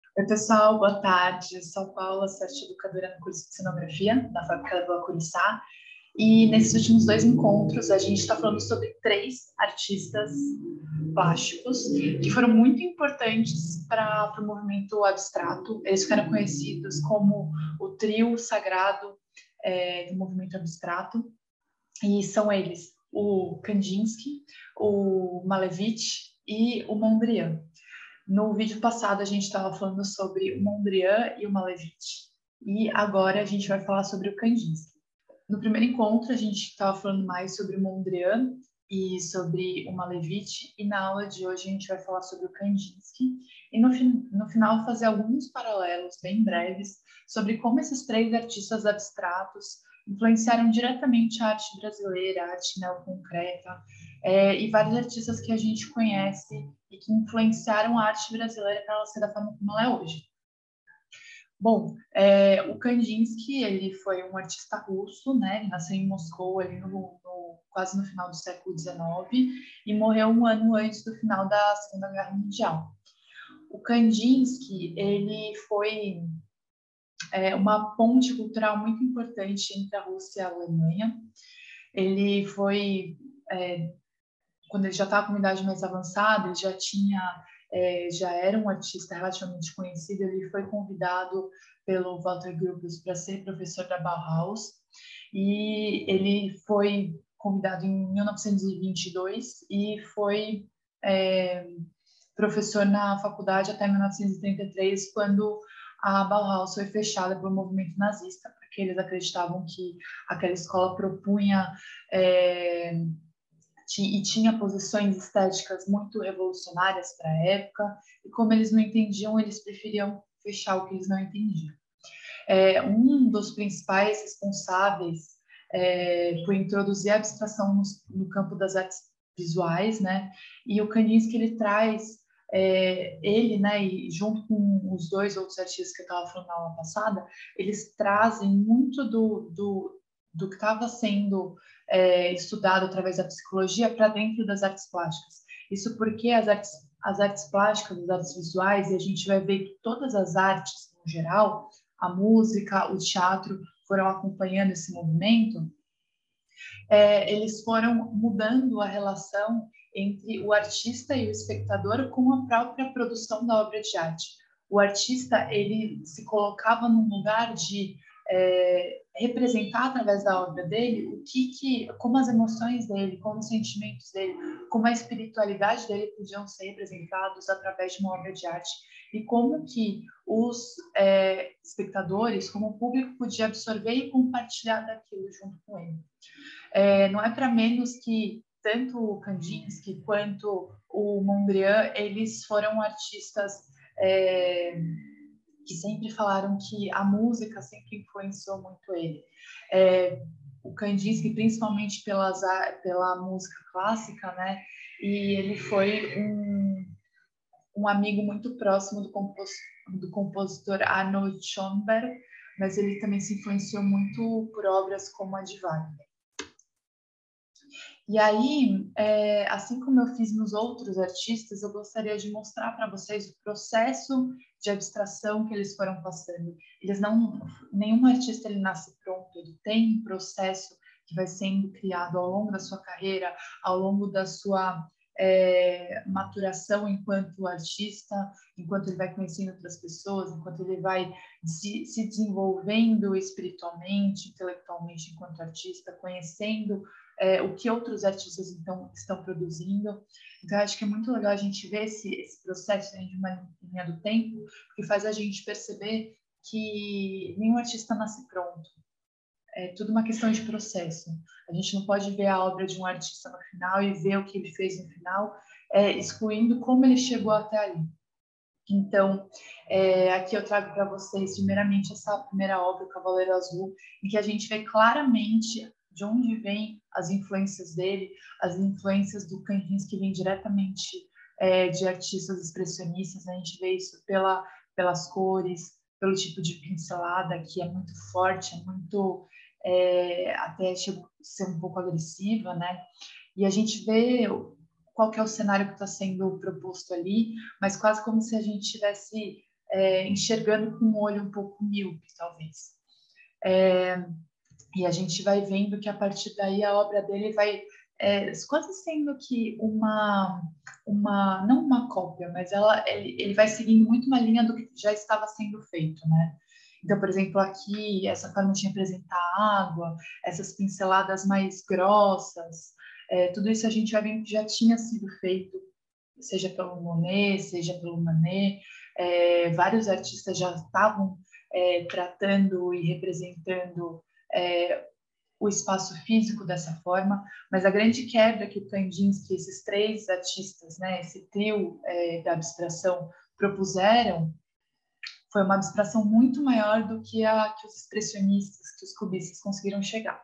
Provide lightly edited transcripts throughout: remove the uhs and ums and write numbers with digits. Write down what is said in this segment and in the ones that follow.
Oi, pessoal, boa tarde. Sou Paula, sou arte educadora no curso de cenografia da Fábrica da Curiçá. E nesses últimos dois encontros, a gente está falando sobre três artistas plásticos que foram muito importantes para o movimento abstrato. Eles ficaram conhecidos como o trio sagrado do movimento abstrato. E são eles o Kandinsky, o Malevich e o Mondrian. No vídeo passado, a gente estava falando sobre o Mondrian e o Malevich. E agora a gente vai falar sobre o Kandinsky. No primeiro encontro, a gente estava falando mais sobre o Mondrian e sobre o Malevich. E na aula de hoje, a gente vai falar sobre o Kandinsky. E no final, fazer alguns paralelos bem breves sobre como esses três artistas abstratos influenciaram diretamente a arte brasileira, a arte neoconcreta, e vários artistas que a gente conhece e que influenciaram a arte brasileira para ela ser da forma como ela é hoje. Bom, o Kandinsky, ele foi um artista russo, né? Ele nasceu em Moscou ali quase no final do século XIX e morreu um ano antes do final da Segunda Guerra Mundial. O Kandinsky, ele foi uma ponte cultural muito importante entre a Rússia e a Alemanha. Ele foi, quando ele já estava com uma idade mais avançada, ele já era um artista relativamente conhecido. Ele foi convidado pelo Walter Gropius para ser professor da Bauhaus, e ele foi convidado em 1922 e foi professor na faculdade até 1933, quando a Bauhaus foi fechada pelo movimento nazista, porque eles acreditavam que aquela escola propunha e tinha posições estéticas muito revolucionárias para a época, e como eles não entendiam, eles preferiam fechar o que eles não entendiam. Um dos principais responsáveis por introduzir a abstração no campo das artes visuais, né? E o Kandinsky, ele traz ele, né, e junto com os dois outros artistas que eu estava falando na aula passada, eles trazem muito do que estava sendo estudado através da psicologia para dentro das artes plásticas. Isso porque as artes plásticas, as artes visuais, e a gente vai ver que todas as artes, no geral, a música, o teatro, foram acompanhando esse movimento, eles foram mudando a relação entre o artista e o espectador com a própria produção da obra de arte. O artista, ele se colocava num lugar de representar através da obra dele como as emoções dele, como os sentimentos dele, como a espiritualidade dele podiam ser representados através de uma obra de arte, e como que os espectadores, como o público, podia absorver e compartilhar daquilo junto com ele. Não é para menos que tanto o Kandinsky quanto o Mondrian, eles foram artistas que sempre falaram que a música sempre influenciou muito ele. O Kandinsky, principalmente pela música clássica, né? E ele foi um amigo muito próximo do compositor Arnold Schoenberg, mas ele também se influenciou muito por obras como a de Wagner. E aí, assim como eu fiz nos outros artistas, eu gostaria de mostrar para vocês o processo de abstração que eles foram passando. Nenhum artista ele nasce pronto, ele tem um processo que vai sendo criado ao longo da sua carreira, ao longo da sua maturação enquanto artista, enquanto ele vai conhecendo outras pessoas, enquanto ele vai se desenvolvendo espiritualmente, intelectualmente enquanto artista, conhecendo o que outros artistas então estão produzindo. Então, acho que é muito legal a gente ver esse processo dentro de uma linha do tempo, porque faz a gente perceber que nenhum artista nasce pronto. É tudo uma questão de processo. A gente não pode ver a obra de um artista no final e ver o que ele fez no final, excluindo como ele chegou até ali. Então, aqui eu trago para vocês, primeiramente, essa primeira obra, O Cavaleiro Azul, em que a gente vê claramente de onde vêm as influências dele. As influências do Kandinsky vêm diretamente de artistas expressionistas. A gente vê isso pelas cores, pelo tipo de pincelada, que é muito forte, é muito até chega a ser um pouco agressiva, né? E a gente vê qual que é o cenário que está sendo proposto ali, mas quase como se a gente estivesse enxergando com um olho um pouco míope, talvez. E a gente vai vendo que a partir daí a obra dele vai quase sendo que não uma cópia, mas ele vai seguindo muito uma linha do que já estava sendo feito, né? Então, por exemplo, aqui, essa forma de representar água, essas pinceladas mais grossas, tudo isso a gente vai vendo que já tinha sido feito, seja pelo Monet, seja pelo Manet. Vários artistas já estavam tratando e representando o espaço físico dessa forma, mas a grande quebra que o Kandinsky, esses três artistas, né, esse trio da abstração propuseram, foi uma abstração muito maior do que que os expressionistas, que os cubistas conseguiram chegar.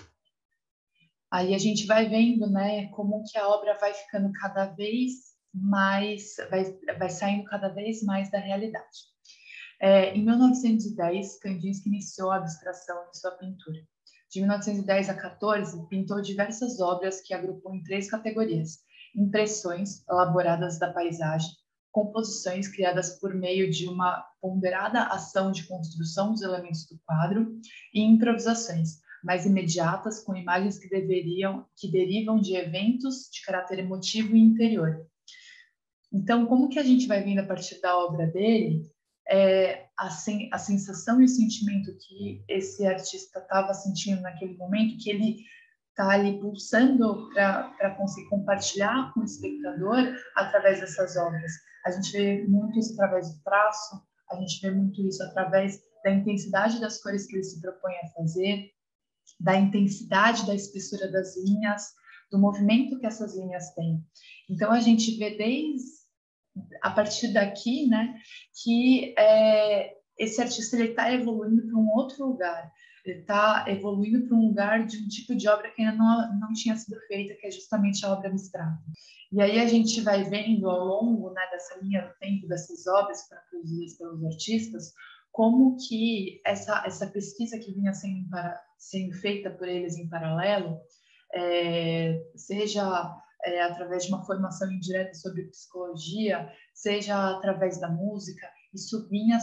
Aí a gente vai vendo, né, como que a obra vai ficando cada vez mais, vai saindo cada vez mais da realidade. Em 1910, Kandinsky iniciou a abstração em sua pintura. De 1910 a 14, pintou diversas obras que agrupou em 3 categorias: impressões elaboradas da paisagem, composições criadas por meio de uma ponderada ação de construção dos elementos do quadro e improvisações mais imediatas com imagens que derivam de eventos de caráter emotivo e interior. Então, como que a gente vai vendo a partir da obra dele a sensação e o sentimento que esse artista estava sentindo naquele momento, que ele está ali pulsando para conseguir compartilhar com o espectador através dessas obras. A gente vê muito isso através do traço, a gente vê muito isso através da intensidade das cores que ele se propõe a fazer, da intensidade da espessura das linhas, do movimento que essas linhas têm. Então, a gente vê a partir daqui, né, que esse artista está evoluindo para um outro lugar. Ele está evoluindo para um lugar de um tipo de obra que ainda não tinha sido feita, que é justamente a obra abstrata. E aí a gente vai vendo ao longo, né, dessa linha do tempo dessas obras que foram produzidas pelos artistas, como que essa pesquisa que vinha sendo feita por eles em paralelo, seja através de uma formação indireta sobre psicologia, seja através da música, isso vinha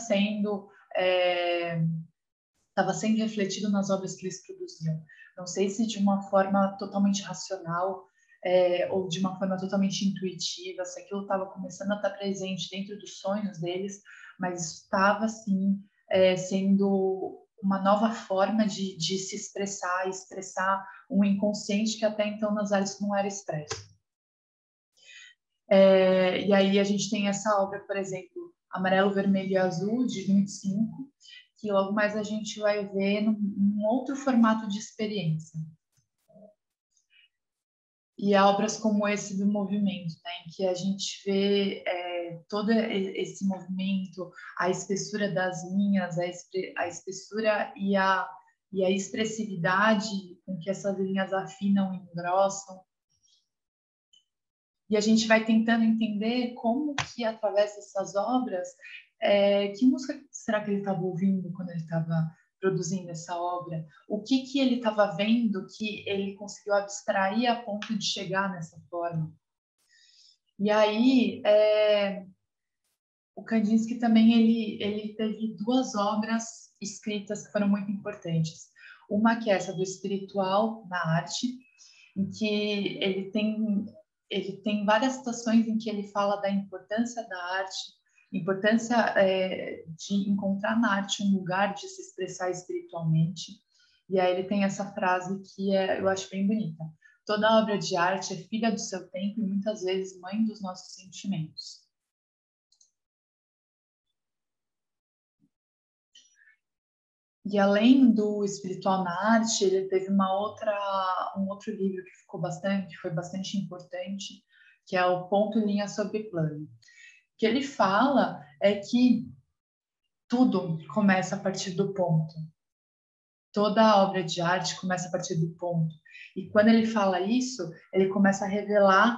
estava sendo refletido nas obras que eles produziam. Não sei se de uma forma totalmente racional ou de uma forma totalmente intuitiva, se aquilo estava começando a estar presente dentro dos sonhos deles, mas isso estava, sim, sendo uma nova forma de se expressar um inconsciente que até então nas artes não era expresso. E aí a gente tem essa obra, por exemplo, Amarelo, Vermelho e Azul, de 25, que logo mais a gente vai ver num outro formato de experiência. E há obras como esse do movimento, né, em que a gente vê todo esse movimento, a espessura das linhas, a espessura e a expressividade com que essas linhas afinam e engrossam. E a gente vai tentando entender como que, através dessas obras, que música será que ele estava ouvindo quando ele estava produzindo essa obra? O que ele estava vendo que ele conseguiu abstrair a ponto de chegar nessa forma? E aí, o Kandinsky também ele teve 2 obras escritas que foram muito importantes. Uma que é essa do espiritual na arte, em que ele tem várias situações em que ele fala da importância da arte, importância de encontrar na arte um lugar de se expressar espiritualmente. E aí ele tem essa frase que eu acho bem bonita: toda obra de arte é filha do seu tempo e muitas vezes mãe dos nossos sentimentos. E além do espiritual na arte, ele teve um outro livro que foi bastante importante, que é o Ponto, Linha sobre Plano. O que ele fala é que tudo começa a partir do ponto. Toda obra de arte começa a partir do ponto. E quando ele fala isso, ele começa a revelar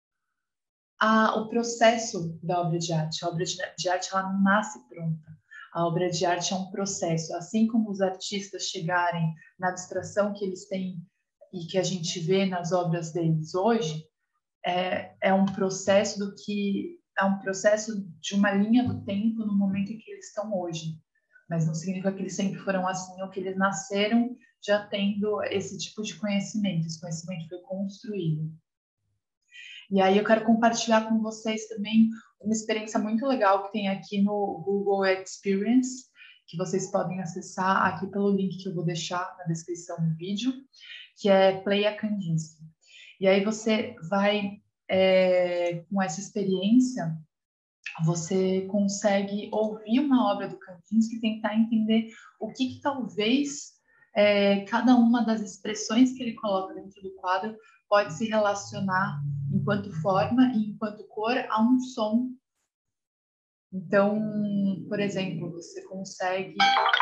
o processo da obra de arte. A obra de arte ela não nasce pronta. A obra de arte é um processo. Assim como os artistas chegarem na abstração que eles têm e que a gente vê nas obras deles hoje, é um processo do que é um processo de uma linha do tempo no momento em que eles estão hoje. Mas não significa que eles sempre foram assim ou que eles nasceram já tendo esse tipo de conhecimento. Esse conhecimento foi construído. E aí eu quero compartilhar com vocês também uma experiência muito legal que tem aqui no Google Experience, que vocês podem acessar aqui pelo link que eu vou deixar na descrição do vídeo, que é Play a Kandinsky. E aí você vai, com essa experiência, você consegue ouvir uma obra do Kandinsky e tentar entender o que talvez cada uma das expressões que ele coloca dentro do quadro pode se relacionar enquanto forma e enquanto cor a um som. Então, por exemplo, você consegue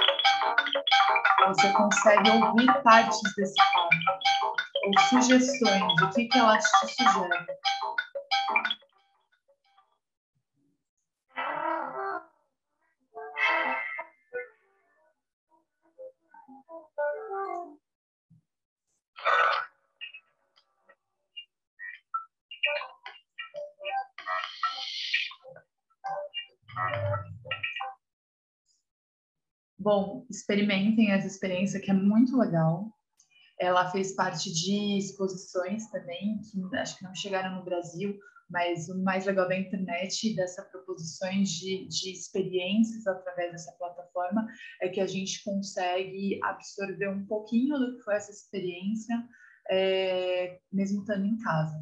ouvir partes desse quadro, ou sugestões, o que ela te sugere. Bom, experimentem essa experiência que é muito legal. Ela fez parte de exposições também, que acho que não chegaram no Brasil, mas o mais legal da internet, dessas proposições de experiências através dessa plataforma, é que a gente consegue absorver um pouquinho do que foi essa experiência, mesmo estando em casa.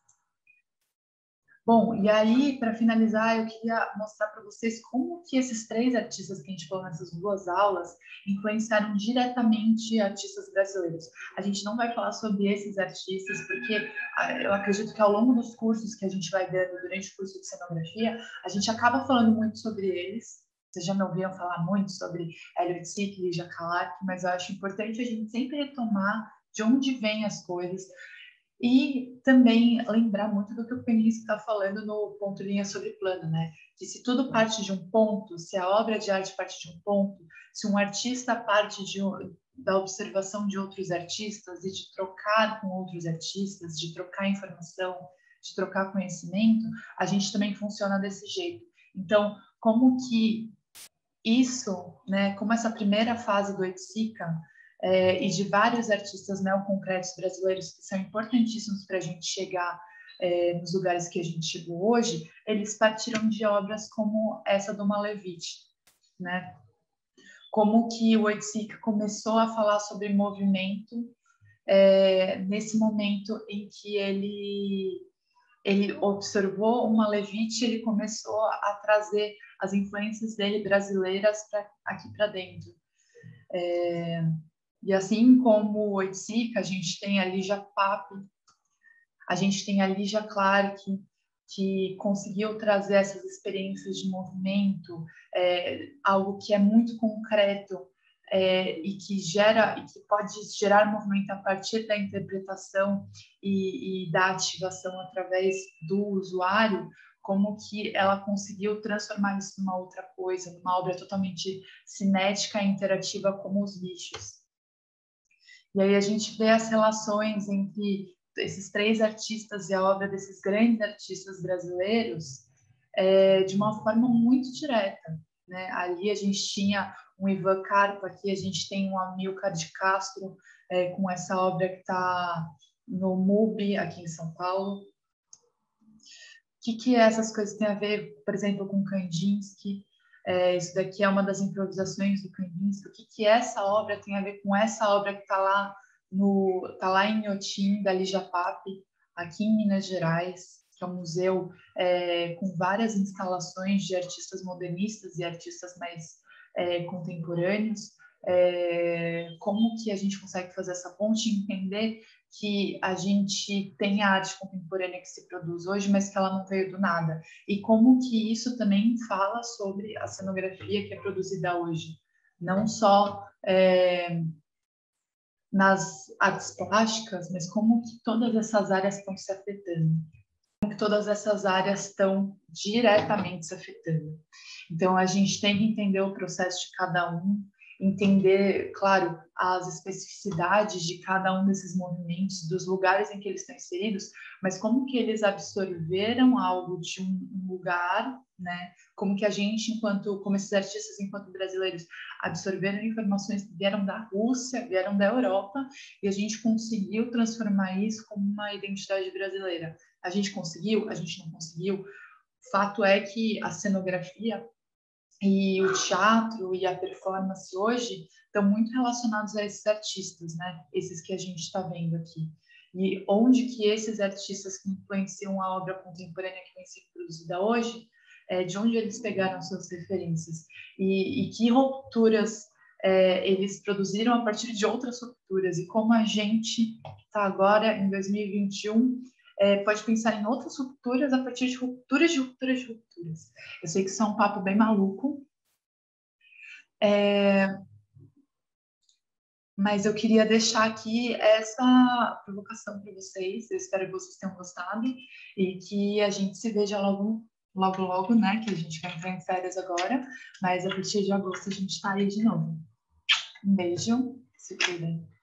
Bom, e aí, para finalizar, eu queria mostrar para vocês como que esses 3 artistas que a gente falou nessas 2 aulas influenciaram diretamente artistas brasileiros. A gente não vai falar sobre esses artistas, porque eu acredito que ao longo dos cursos que a gente vai dando durante o curso de cenografia, a gente acaba falando muito sobre eles. Vocês já me ouviram falar muito sobre Elliot Sick, Lígia Calark, mas eu acho importante a gente sempre retomar de onde vêm as coisas, e também lembrar muito do que o Kandinsky está falando no ponto linha sobre plano, né? Que se tudo parte de um ponto, se a obra de arte parte de um ponto, se um artista parte da observação de outros artistas e de trocar com outros artistas, de trocar informação, de trocar conhecimento, a gente também funciona desse jeito. Então, como que isso, né? Como essa primeira fase do Oiticica e de vários artistas neoconcretos brasileiros que são importantíssimos para a gente chegar nos lugares que a gente chegou hoje, eles partiram de obras como essa do Malevich, né? Como que o Oiticica começou a falar sobre movimento nesse momento em que ele observou o Malevich, ele começou a trazer as influências dele brasileiras aqui para dentro. E assim como o Oiticica, a gente tem a Lígia Pape, a gente tem a Lígia Clark, que conseguiu trazer essas experiências de movimento, algo que é muito concreto e que pode gerar movimento a partir da interpretação e da ativação através do usuário, como que ela conseguiu transformar isso numa outra coisa, numa obra totalmente cinética e interativa como os bichos. E aí a gente vê as relações entre esses 3 artistas e a obra desses grandes artistas brasileiros de uma forma muito direta, né? Ali a gente tinha um Ivan Carpa, aqui a gente tem um Amilcar de Castro com essa obra que está no MUBI, aqui em São Paulo. O que essas coisas têm a ver, por exemplo, com Kandinsky? Isso daqui é uma das improvisações do Kandinsky. O que essa obra tem a ver com essa obra que está lá em Inhotim, da Lígia Pape, aqui em Minas Gerais, que é um museu com várias instalações de artistas modernistas e artistas mais contemporâneos. Como que a gente consegue fazer essa ponte e entender que a gente tem a arte contemporânea que se produz hoje, mas que ela não veio do nada. E como que isso também fala sobre a cenografia que é produzida hoje. Não só nas artes plásticas, mas como que todas essas áreas estão se afetando. Como que todas essas áreas estão diretamente se afetando. Então, a gente tem que entender o processo de cada um entender, claro, as especificidades de cada um desses movimentos, dos lugares em que eles estão inseridos, mas como que eles absorveram algo de um lugar, né? Como que a gente, como esses artistas, enquanto brasileiros, absorveram informações que vieram da Rússia, vieram da Europa, e a gente conseguiu transformar isso como uma identidade brasileira. A gente conseguiu? A gente não conseguiu? Fato é que a cenografia e o teatro e a performance hoje estão muito relacionados a esses artistas, né? Esses que a gente está vendo aqui. E onde que esses artistas que influenciam a obra contemporânea que vem sendo produzida hoje, de onde eles pegaram suas referências e que rupturas eles produziram a partir de outras rupturas e como a gente está agora em 2021 pode pensar em outras rupturas a partir de rupturas de rupturas de rupturas. Eu sei que isso é um papo bem maluco, mas eu queria deixar aqui essa provocação para vocês. Eu espero que vocês tenham gostado e que a gente se veja logo, logo, logo, né? Que a gente vai entrar em férias agora, mas a partir de agosto a gente está aí de novo. Um beijo, se cuidem.